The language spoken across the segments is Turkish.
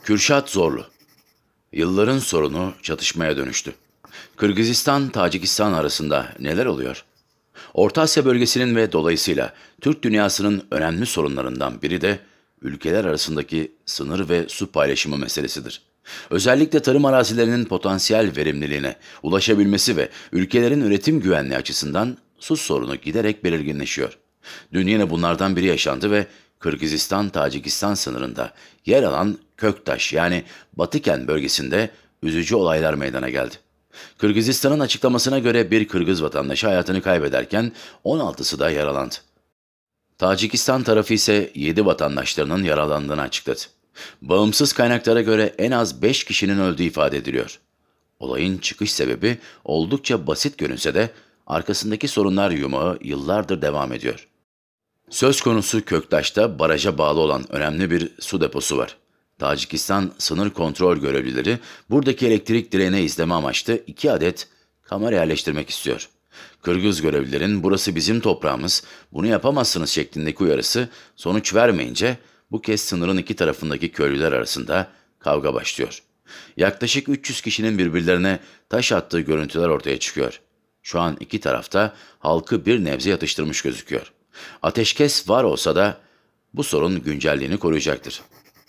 Kürşat Zorlu. Yılların sorunu çatışmaya dönüştü. Kırgızistan-Tacikistan arasında neler oluyor? Orta Asya bölgesinin ve dolayısıyla Türk dünyasının önemli sorunlarından biri de ülkeler arasındaki sınır ve su paylaşımı meselesidir. Özellikle tarım arazilerinin potansiyel verimliliğine ulaşabilmesi ve ülkelerin üretim güvenliği açısından su sorunu giderek belirginleşiyor. Dün yine bunlardan biri yaşandı ve Kırgızistan-Tacikistan sınırında yer alan Köktaş yani Batıken bölgesinde üzücü olaylar meydana geldi. Kırgızistan'ın açıklamasına göre bir Kırgız vatandaşı hayatını kaybederken 16'sı da yaralandı. Tacikistan tarafı ise 7 vatandaşlarının yaralandığını açıkladı. Bağımsız kaynaklara göre en az 5 kişinin öldüğü ifade ediliyor. Olayın çıkış sebebi oldukça basit görünse de arkasındaki sorunlar yumağı yıllardır devam ediyor. Söz konusu Köktaş'ta baraja bağlı olan önemli bir su deposu var. Tacikistan sınır kontrol görevlileri buradaki elektrik direğine izleme amaçlı 2 adet kamera yerleştirmek istiyor. Kırgız görevlilerin burası bizim toprağımız, bunu yapamazsınız şeklindeki uyarısı sonuç vermeyince bu kez sınırın iki tarafındaki köylüler arasında kavga başlıyor. Yaklaşık 300 kişinin birbirlerine taş attığı görüntüler ortaya çıkıyor. Şu an iki tarafta halkı bir nebze yatıştırmış gözüküyor. Ateşkes var olsa da bu sorun güncelliğini koruyacaktır.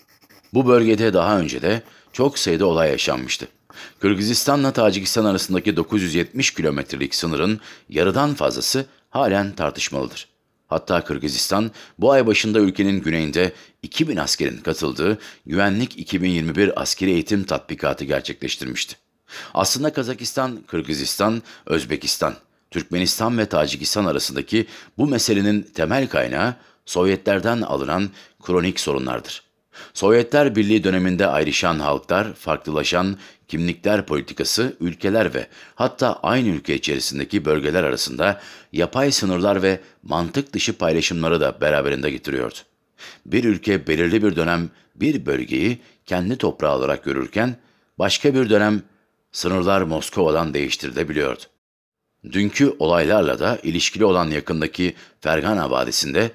Bu bölgede daha önce de çok sayıda olay yaşanmıştı. Kırgızistan'la Tacikistan arasındaki 970 kilometrelik sınırın yarıdan fazlası halen tartışmalıdır. Hatta Kırgızistan bu ay başında ülkenin güneyinde 2000 askerin katıldığı Güvenlik 2021 askeri eğitim tatbikatı gerçekleştirmişti. Aslında Kazakistan, Kırgızistan, Özbekistan, Türkmenistan ve Tacikistan arasındaki bu meselenin temel kaynağı Sovyetlerden alınan kronik sorunlardır. Sovyetler Birliği döneminde ayrışan halklar, farklılaşan kimlikler politikası, ülkeler ve hatta aynı ülke içerisindeki bölgeler arasında yapay sınırlar ve mantık dışı paylaşımları da beraberinde getiriyordu. Bir ülke belirli bir dönem bir bölgeyi kendi toprağı olarak görürken, başka bir dönem sınırlar Moskova'dan değiştirilebiliyordu. Dünkü olaylarla da ilişkili olan yakındaki Fergana Vadisi'nde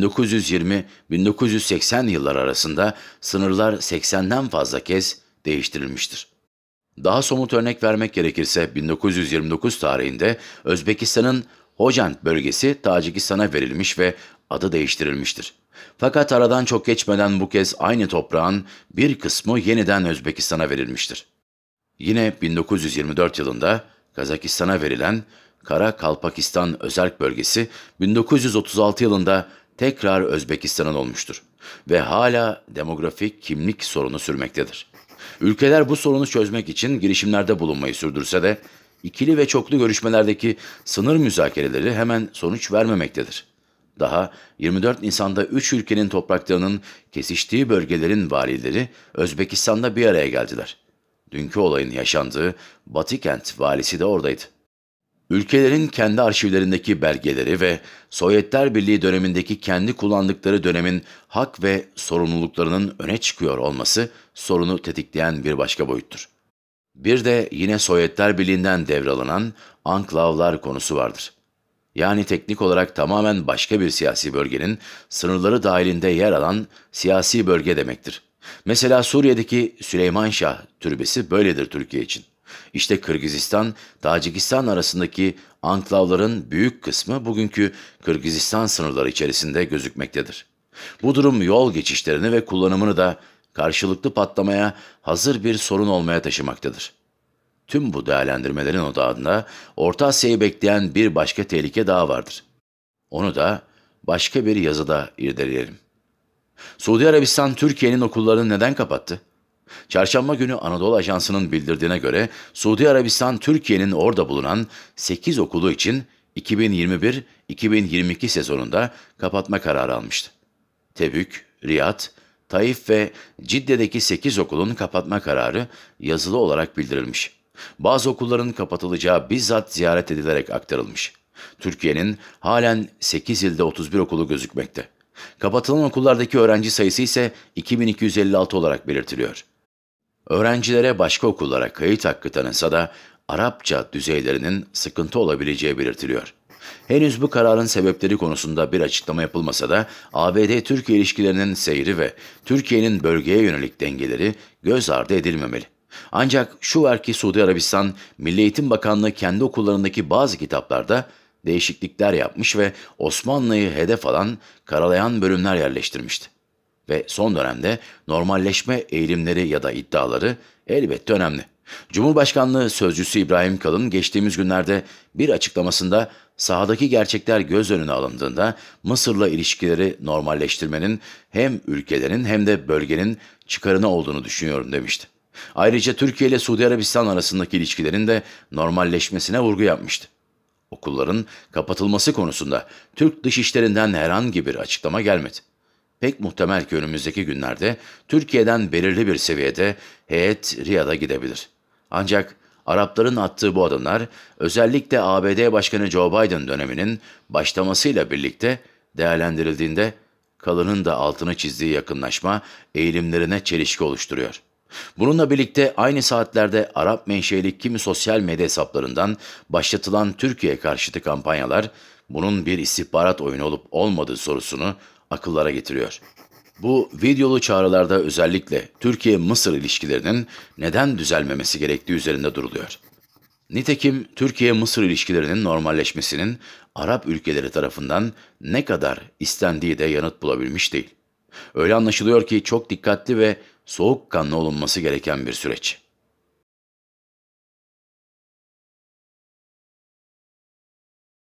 1920-1980 yılları arasında sınırlar 80'den fazla kez değiştirilmiştir. Daha somut örnek vermek gerekirse 1929 tarihinde Özbekistan'ın Hojand bölgesi Tacikistan'a verilmiş ve adı değiştirilmiştir. Fakat aradan çok geçmeden bu kez aynı toprağın bir kısmı yeniden Özbekistan'a verilmiştir. Yine 1924 yılında Kazakistan'a verilen Kara Kalpakistan özerk bölgesi 1936 yılında tekrar Özbekistan'ın olmuştur ve hala demografik kimlik sorunu sürmektedir. Ülkeler bu sorunu çözmek için girişimlerde bulunmayı sürdürse de ikili ve çoklu görüşmelerdeki sınır müzakereleri hemen sonuç vermemektedir. Daha 24 Nisan'da 3 ülkenin topraklarının kesiştiği bölgelerin valileri Özbekistan'da bir araya geldiler. Dünkü olayın yaşandığı Batıkent valisi de oradaydı. Ülkelerin kendi arşivlerindeki belgeleri ve Sovyetler Birliği dönemindeki kendi kullandıkları dönemin hak ve sorumluluklarının öne çıkıyor olması sorunu tetikleyen bir başka boyuttur. Bir de yine Sovyetler Birliği'nden devralınan anklavlar konusu vardır. Yani teknik olarak tamamen başka bir siyasi bölgenin sınırları dahilinde yer alan siyasi bölge demektir. Mesela Suriye'deki Süleymanşah Türbesi böyledir Türkiye için. İşte Kırgızistan, Tacikistan arasındaki anklavların büyük kısmı bugünkü Kırgızistan sınırları içerisinde gözükmektedir. Bu durum yol geçişlerini ve kullanımını da karşılıklı patlamaya hazır bir sorun olmaya taşımaktadır. Tüm bu değerlendirmelerin odağında Orta Asya'yı bekleyen bir başka tehlike daha vardır. Onu da başka bir yazıda irdeleyelim. Suudi Arabistan Türkiye'nin okullarını neden kapattı? Çarşamba günü Anadolu Ajansı'nın bildirdiğine göre Suudi Arabistan Türkiye'nin orada bulunan 8 okulu için 2021-2022 sezonunda kapatma kararı almıştı. Tebük, Riyad, Taif ve Cidde'deki 8 okulun kapatma kararı yazılı olarak bildirilmiş. Bazı okulların kapatılacağı bizzat ziyaret edilerek aktarılmış. Türkiye'nin halen 8 ilde 31 okulu gözükmekte. Kapatılan okullardaki öğrenci sayısı ise 2256 olarak belirtiliyor. Öğrencilere başka okullara kayıt hakkı tanınsa da Arapça düzeylerinin sıkıntı olabileceği belirtiliyor. Henüz bu kararın sebepleri konusunda bir açıklama yapılmasa da ABD-Türkiye ilişkilerinin seyri ve Türkiye'nin bölgeye yönelik dengeleri göz ardı edilmemeli. Ancak şu var ki Suudi Arabistan Milli Eğitim Bakanlığı kendi okullarındaki bazı kitaplarda değişiklikler yapmış ve Osmanlı'yı hedef alan, karalayan bölümler yerleştirmişti. Ve son dönemde normalleşme eğilimleri ya da iddiaları elbette önemli. Cumhurbaşkanlığı Sözcüsü İbrahim Kalın geçtiğimiz günlerde bir açıklamasında sahadaki gerçekler göz önüne alındığında Mısır'la ilişkileri normalleştirmenin hem ülkelerin hem de bölgenin çıkarına olduğunu düşünüyorum demişti. Ayrıca Türkiye ile Suudi Arabistan arasındaki ilişkilerin de normalleşmesine vurgu yapmıştı. Okulların kapatılması konusunda Türk Dışişleri'nden herhangi bir açıklama gelmedi. Pek muhtemel ki önümüzdeki günlerde Türkiye'den belirli bir seviyede heyet Riyad'a gidebilir. Ancak Arapların attığı bu adımlar özellikle ABD Başkanı Joe Biden döneminin başlamasıyla birlikte değerlendirildiğinde Kalın'ın da altını çizdiği yakınlaşma eğilimlerine çelişki oluşturuyor. Bununla birlikte aynı saatlerde Arap menşeli kimi sosyal medya hesaplarından başlatılan Türkiye karşıtı kampanyalar bunun bir istihbarat oyunu olup olmadığı sorusunu akıllara getiriyor. Bu videolu çağrılarda özellikle Türkiye-Mısır ilişkilerinin neden düzelmemesi gerektiği üzerinde duruluyor. Nitekim Türkiye-Mısır ilişkilerinin normalleşmesinin Arap ülkeleri tarafından ne kadar istendiği de yanıt bulabilmiş değil. Öyle anlaşılıyor ki çok dikkatli ve soğukkanlı olunması gereken bir süreç.